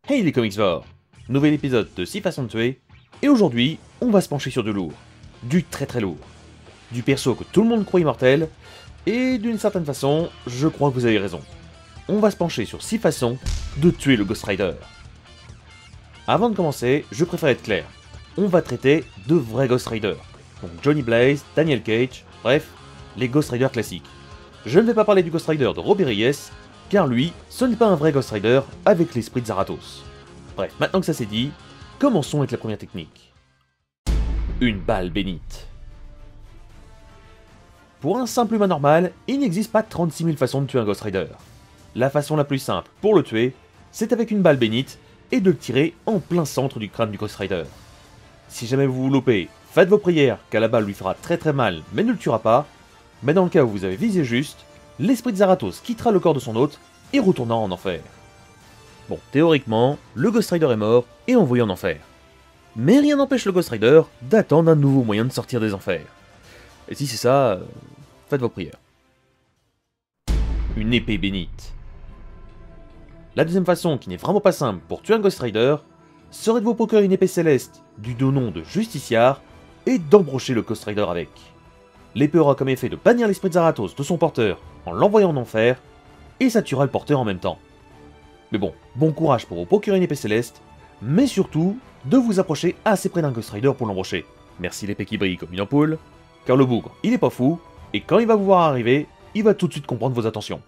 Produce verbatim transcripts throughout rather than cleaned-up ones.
Hey les comicsvores! Nouvel épisode de six façons de tuer, et aujourd'hui, on va se pencher sur du lourd. Du très très lourd. Du perso que tout le monde croit immortel, et d'une certaine façon, je crois que vous avez raison. On va se pencher sur six façons de tuer le Ghost Rider. Avant de commencer, je préfère être clair. On va traiter de vrais Ghost Rider. Donc Johnny Blaze, Daniel Cage, bref, les Ghost Rider classiques. Je ne vais pas parler du Ghost Rider de Robbie Reyes, car lui, ce n'est pas un vrai Ghost Rider avec l'esprit de Zarathos. Bref, maintenant que ça c'est dit, commençons avec la première technique. Une balle bénite. Pour un simple humain normal, il n'existe pas trente-six mille façons de tuer un Ghost Rider. La façon la plus simple pour le tuer, c'est avec une balle bénite et de le tirer en plein centre du crâne du Ghost Rider. Si jamais vous vous loupez, faites vos prières car la balle lui fera très très mal mais ne le tuera pas, mais dans le cas où vous avez visé juste, l'esprit de Zarathos quittera le corps de son hôte et retournera en enfer. Bon, théoriquement, le Ghost Rider est mort et envoyé en enfer. Mais rien n'empêche le Ghost Rider d'attendre un nouveau moyen de sortir des enfers. Et si c'est ça, euh, faites vos prières. Une épée bénite. La deuxième façon, qui n'est vraiment pas simple pour tuer un Ghost Rider, serait de vous procurer une épée céleste du doux nom de Justiciar et d'embrocher le Ghost Rider avec. L'épée aura comme effet de bannir l'esprit de Zarathos de son porteur en l'envoyant en enfer, et ça tuera le porteur en même temps. Mais bon, bon courage pour vous procurer une épée céleste, mais surtout, de vous approcher assez près d'un Ghost Rider pour l'embrocher. Merci l'épée qui brille comme une ampoule, car le bougre, il est pas fou, et quand il va vous voir arriver, il va tout de suite comprendre vos intentions.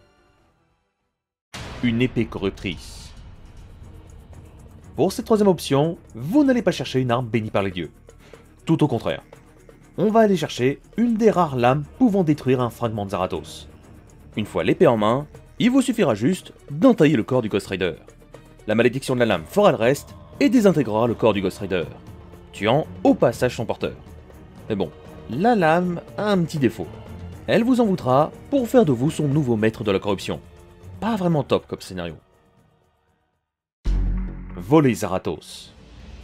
Une épée corruptrice. Pour cette troisième option, vous n'allez pas chercher une arme bénie par les dieux. Tout au contraire. On va aller chercher une des rares lames pouvant détruire un fragment de Zarathos. Une fois l'épée en main, il vous suffira juste d'entailler le corps du Ghost Rider. La malédiction de la lame fera le reste et désintégrera le corps du Ghost Rider, tuant au passage son porteur. Mais bon, la lame a un petit défaut. Elle vous en voudra pour faire de vous son nouveau maître de la corruption. Pas vraiment top comme scénario. Voler Zarathos.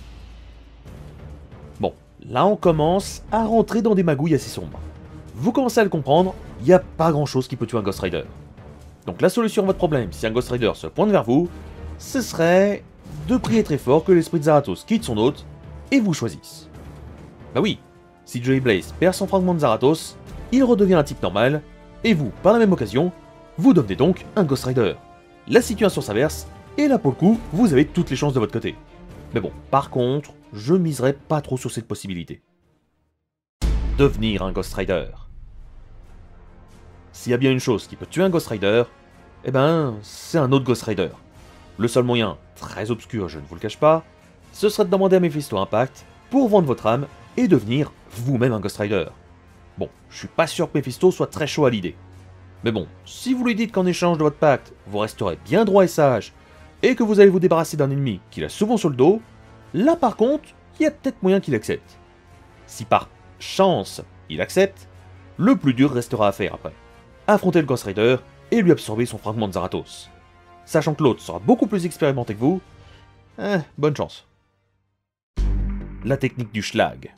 Bon, là on commence à rentrer dans des magouilles assez sombres. Vous commencez à le comprendre, il n'y a pas grand chose qui peut tuer un Ghost Rider. Donc la solution à votre problème, si un Ghost Rider se pointe vers vous, ce serait de prier très fort que l'esprit de Zarathos quitte son hôte et vous choisisse. Bah oui, si Johnny Blaze perd son fragment de Zarathos, il redevient un type normal, et vous, par la même occasion, vous devenez donc un Ghost Rider. La situation s'inverse, et là pour le coup, vous avez toutes les chances de votre côté. Mais bon, par contre, je miserai pas trop sur cette possibilité. Devenir un Ghost Rider. S'il y a bien une chose qui peut tuer un Ghost Rider, eh ben, c'est un autre Ghost Rider. Le seul moyen, très obscur, je ne vous le cache pas, ce serait de demander à Mephisto Impact pour vendre votre âme et devenir vous-même un Ghost Rider. Bon, je suis pas sûr que Mephisto soit très chaud à l'idée. Mais bon, si vous lui dites qu'en échange de votre pacte, vous resterez bien droit et sage, et que vous allez vous débarrasser d'un ennemi qu'il a souvent sur le dos, là par contre, il y a peut-être moyen qu'il accepte. Si par chance, il accepte, le plus dur restera à faire après. Affronter le Ghost Rider et lui absorber son fragment de Zarathos. Sachant que l'autre sera beaucoup plus expérimenté que vous, eh, bonne chance. La technique du schlag.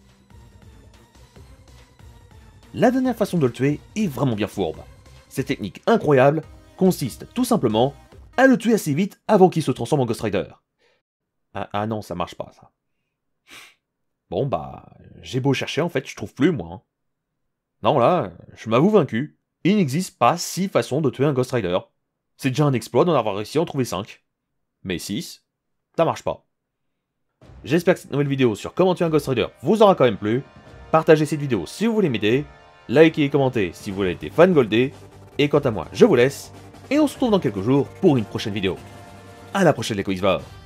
La dernière façon de le tuer est vraiment bien fourbe. Cette technique incroyable consiste tout simplement à le tuer assez vite avant qu'il se transforme en Ghost Rider. Ah, ah non, ça marche pas ça. Bon bah, j'ai beau chercher en fait, je trouve plus moi. Hein. Non là, je m'avoue vaincu. Il n'existe pas six façons de tuer un Ghost Rider. C'est déjà un exploit d'en avoir réussi à en trouver cinq. Mais six, ça marche pas. J'espère que cette nouvelle vidéo sur comment tuer un Ghost Rider vous aura quand même plu. Partagez cette vidéo si vous voulez m'aider. Likez et commentez si vous voulez être fan goldés. Et quant à moi, je vous laisse. Et on se retrouve dans quelques jours pour une prochaine vidéo. À la prochaine les comicsvores.